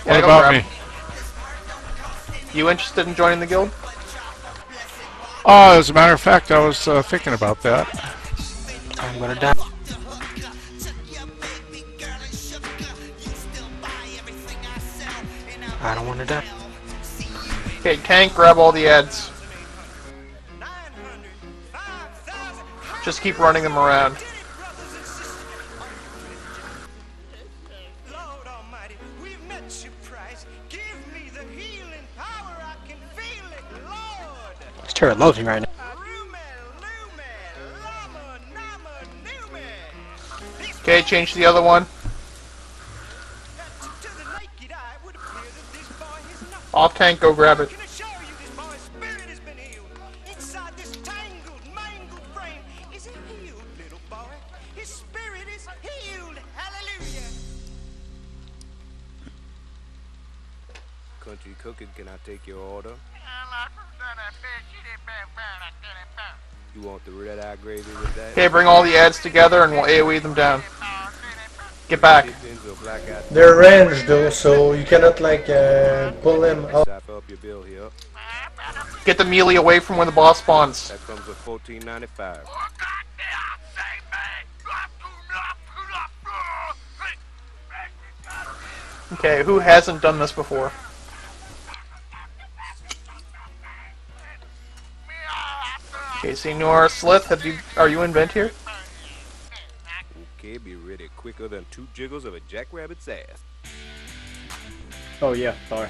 Yeah, What go about grab me? him. You interested in joining the guild? As a matter of fact, I was thinking about that. I'm gonna die. I don't wanna die. Okay, tank, grab all the ads. Just keep running them around. Lord Almighty, we've met your price. Give me the healing power. I can feel it, Lord. This turret loves me right now. Okay, change to the other one. Off tank, go grab it. Country cooking, can I take your order? You want the red-eye gravy with that? Okay, bring all the ads together and we'll AoE them down. Get back. They're ranged though, so you cannot like pull them up. Cipher up your bill here. Get the melee away from where the boss spawns. That comes with $14.95. Okay, who hasn't done this before? Okay, Senor Slith, are you in vent here? Okay, be ready quicker than 2 jiggles of a jackrabbit's ass. Oh yeah, sorry.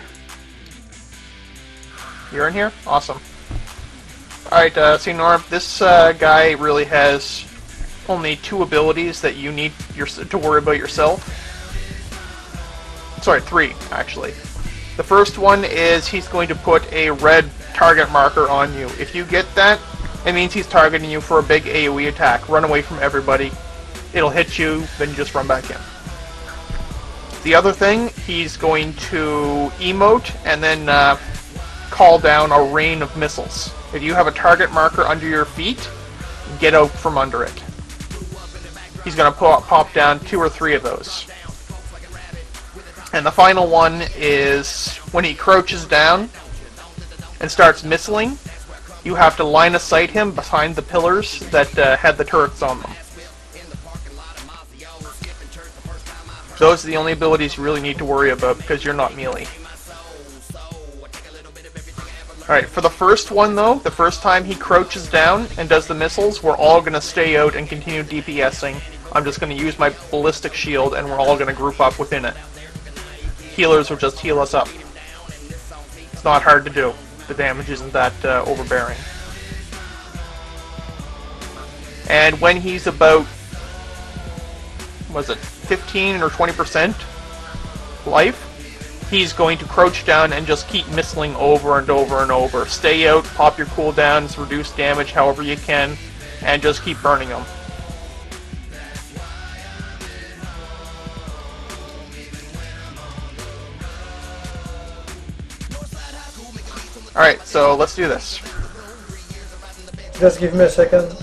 You're in here? Awesome. Alright, Senor, this guy really has only 2 abilities that you need to worry about yourself. Sorry, 3, actually. The first one is he's going to put a red target marker on you. If you get that, it means he's targeting you for a big AoE attack. Run away from everybody. It'll hit you, then you just run back in. The other thing, he's going to emote and then call down a rain of missiles. If you have a target marker under your feet, get out from under it. He's going to pop down 2 or 3 of those. And the final one is when he crouches down and starts missiling, you have to line of sight him behind the pillars that had the turrets on them. Those are the only abilities you really need to worry about because you're not melee. Alright, for the first one though, the first time he crouches down and does the missiles, we're all going to stay out and continue DPSing. I'm just going to use my ballistic shield and we're all going to group up within it. Healers will just heal us up. It's not hard to do. The damage isn't that overbearing. And when he's about, was it 15 or 20% life, he's going to crouch down and just keep missiling over and over and over. Stay out, pop your cooldowns, reduce damage however you can, and just keep burning them. Alright, so let's do this. Just give me a second.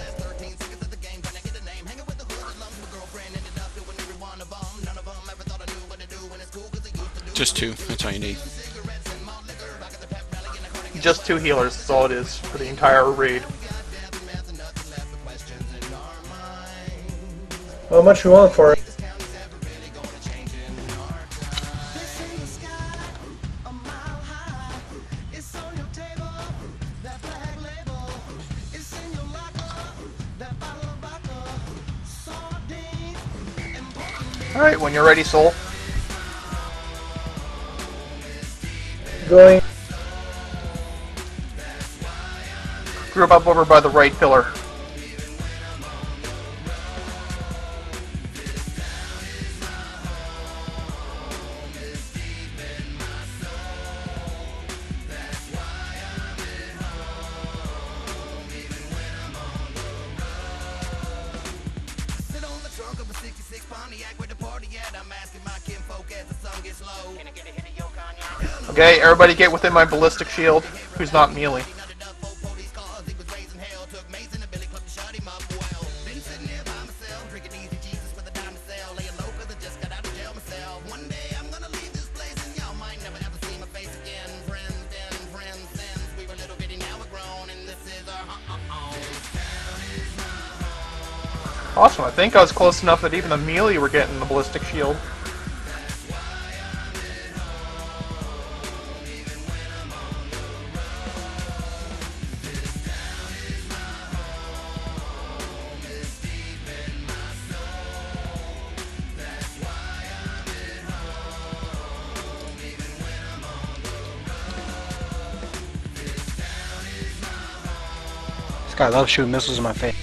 Just 2, that's all you need. Just 2 healers, that's all it is for the entire raid. How much you want for it? Alright, when you're ready, Soul. Going. Group up over by the right pillar. Okay, everybody get within my ballistic shield, who's not melee. Awesome. I think I was close enough that even the melee were getting the ballistic shield. This guy loves shooting missiles in my face.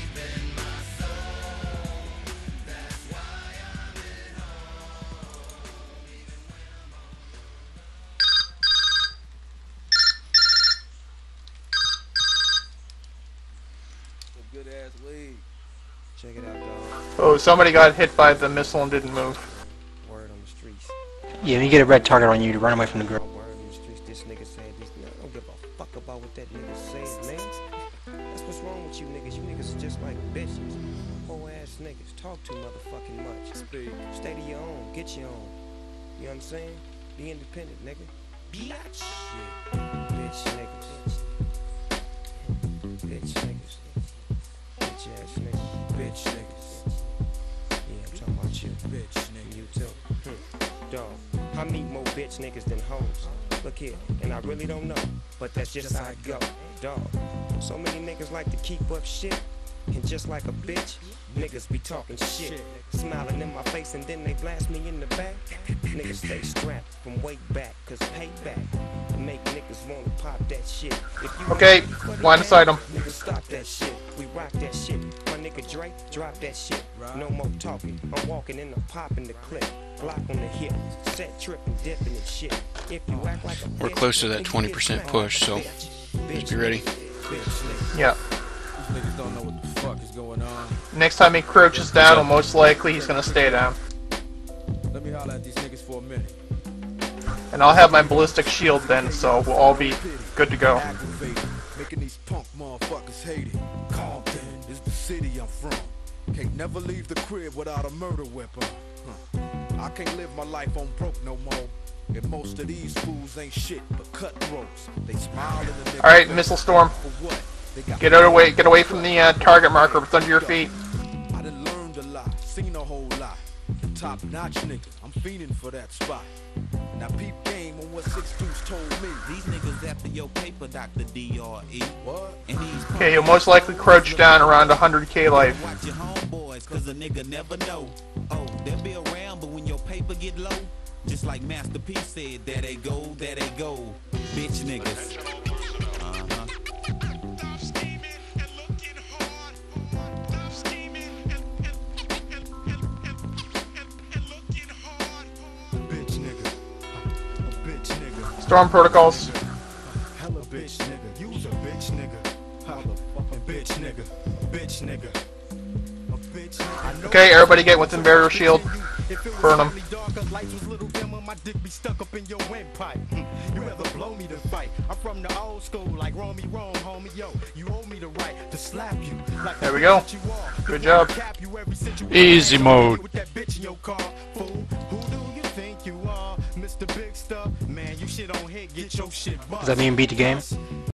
Good ass lead. Check it out, dog. Oh, somebody got hit by the missile and didn't move. Word on the streets. Yeah, when you get a red target on you to run away from the girl. Word on the streets. This nigga said this. I don't give a fuck about what that nigga said, man. That's what's wrong with you niggas. You niggas are just like bitches. Whole ass niggas. Talk too motherfucking much. Speak. Stay to your own. Get your own. You know what I'm saying? Be independent, nigga. Bitch. Yeah. Bitch niggas. Bitch niggas. Bitch ass niggas. Bitch niggas. Yeah, I'm talking about you. Bitch nigga. You too. Dog. I meet more bitch niggas than hoes. Look here, and I really don't know, but that's just how it go. Dog. So many niggas like to keep up shit, and just like a bitch, niggas be talking shit. Smiling in my face and then they blast me in the back. Niggas stay strapped from way back, cause payback make niggas wanna pop that shit. If you Okay, line aside him. niggas stop that shit. We rock that shit. My nigga Drake, drop that shit. No more talking. I'm walking in the popping the clip. Block on the hip. Set tripping, dipping and shit. If you act like a We're bitch, close to that then you 20% get push, so smacked. just be ready. Bitch, nigga. Yeah. These niggas don't know what the fuck is going on. Next time he crouches down, well, most likely he's gonna stay down. Let me holler at these niggas for a minute. And I'll have my ballistic shield then, so we'll all be good to go. Aggravated, making these punk motherfuckers hate it. Compton is the city I'm from. Can't never leave the crib without a murder weapon. I can't live my life on broke no more. And most of these fools ain't shit but cutthroats. They smile in the nigga Alright, face. Missile Storm. For what? They got Get away from the target marker. It's under your feet. I done learned a lot, seen a whole lot. Top notch nigga, I'm fiending for that spot. Now peep game on what 6 Deuce told me. These niggas after your paper, Dr. D.R.E. What? And these Okay, you'll most likely crouch down around 100k life. watch your homeboys, cause a nigga never know. Oh, they'll be around, but when your paper get low, just like Master P said, there they go, bitch niggas. Uh-huh. Storm protocols. Hella bitch nigga, you's a bitch nigga. Holla, fucking bitch nigga, bitch nigga. A bitch nigga. Okay, everybody get within barrier shield. Burn them. My dick be stuck up in your windpipe. You ever blow me to fight? I'm from the old school, like roll me wrong, homie. Yo, you owe me the right to slap you. Like There we go. Good job. Easy mode. With that bitch in your car, fool. Who do you think you are, Mr. Big Stuff? Man, you shit on hit, get your shit buzzed. Does that mean beat the game?